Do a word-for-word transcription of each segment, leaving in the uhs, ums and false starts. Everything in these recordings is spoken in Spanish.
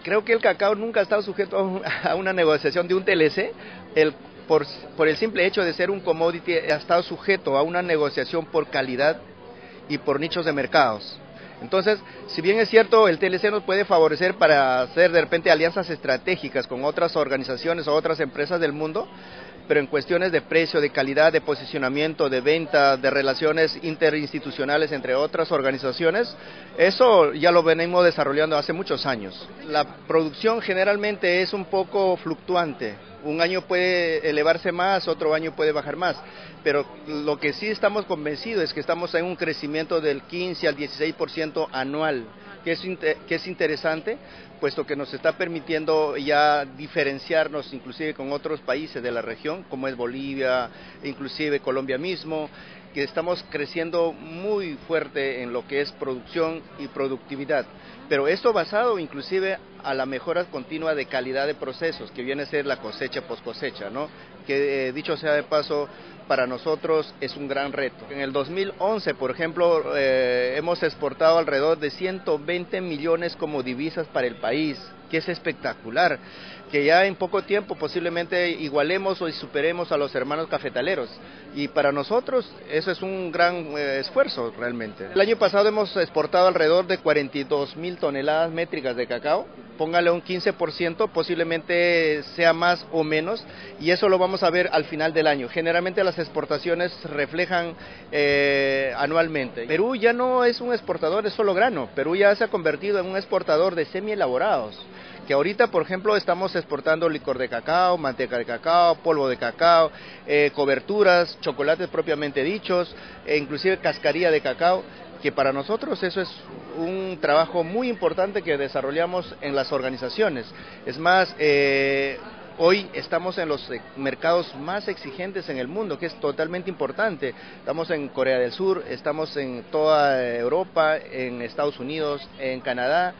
Creo que el cacao nunca ha estado sujeto a una negociación de un T L C, el, por, por el simple hecho de ser un commodity ha estado sujeto a una negociación por calidad y por nichos de mercados. Entonces, si bien es cierto, el T L C nos puede favorecer para hacer de repente alianzas estratégicas con otras organizaciones o otras empresas del mundo, pero en cuestiones de precio, de calidad, de posicionamiento, de venta, de relaciones interinstitucionales entre otras organizaciones, eso ya lo venimos desarrollando hace muchos años. La producción generalmente es un poco fluctuante, un año puede elevarse más, otro año puede bajar más, pero lo que sí estamos convencidos es que estamos en un crecimiento del quince al dieciséis por ciento anual, que es, que es interesante, puesto que nos está permitiendo ya diferenciarnos inclusive con otros países de la región, como es Bolivia, inclusive Colombia mismo, que estamos creciendo muy fuerte en lo que es producción y productividad, pero esto basado inclusive a la mejora continua de calidad de procesos, que viene a ser la cosecha post cosecha, ¿no? Que eh, dicho sea de paso, para nosotros es un gran reto. En el dos mil once, por ejemplo, eh, hemos exportado alrededor de ciento veinte millones como divisas para el país, que es espectacular, que ya en poco tiempo posiblemente igualemos o superemos a los hermanos cafetaleros, y para nosotros eso es un gran eh, esfuerzo realmente. El año pasado hemos exportado alrededor de cuarenta y dos mil toneladas métricas de cacao, póngale un quince por ciento, posiblemente sea más o menos, y eso lo vamos a ver al final del año. Generalmente las exportaciones reflejan eh, anualmente. Perú ya no es un exportador de solo grano, Perú ya se ha convertido en un exportador de semi-elaborados, que ahorita, por ejemplo, estamos exportando licor de cacao, manteca de cacao, polvo de cacao, eh, coberturas, chocolates propiamente dichos, e inclusive cascarilla de cacao, que para nosotros eso es un trabajo muy importante que desarrollamos en las organizaciones. Es más, eh, hoy estamos en los mercados más exigentes en el mundo, que es totalmente importante. Estamos en Corea del Sur, estamos en toda Europa, en Estados Unidos, en Canadá,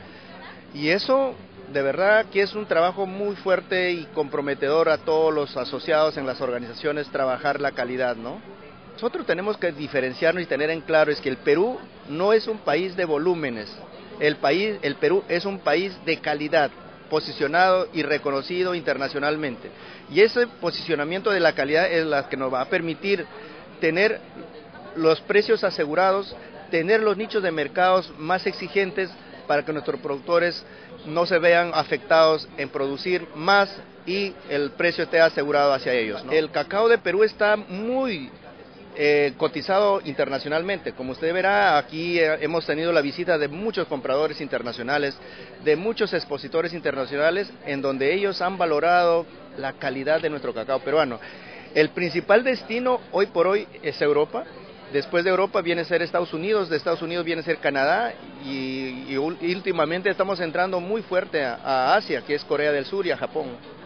y eso de verdad que es un trabajo muy fuerte y comprometedor a todos los asociados en las organizaciones trabajar la calidad, ¿no? Nosotros tenemos que diferenciarnos y tener en claro es que el Perú no es un país de volúmenes, el, país, el Perú es un país de calidad, posicionado y reconocido internacionalmente. Y ese posicionamiento de la calidad es la que nos va a permitir tener los precios asegurados, tener los nichos de mercados más exigentes para que nuestros productores no se vean afectados en producir más y el precio esté asegurado hacia ellos, ¿no? El cacao de Perú está muy eh, cotizado internacionalmente. Como usted verá, aquí eh, hemos tenido la visita de muchos compradores internacionales, de muchos expositores internacionales, en donde ellos han valorado la calidad de nuestro cacao peruano. El principal destino hoy por hoy es Europa. Después de Europa viene a ser Estados Unidos, de Estados Unidos viene a ser Canadá y, y últimamente estamos entrando muy fuerte a, a Asia, que es Corea del Sur y a Japón.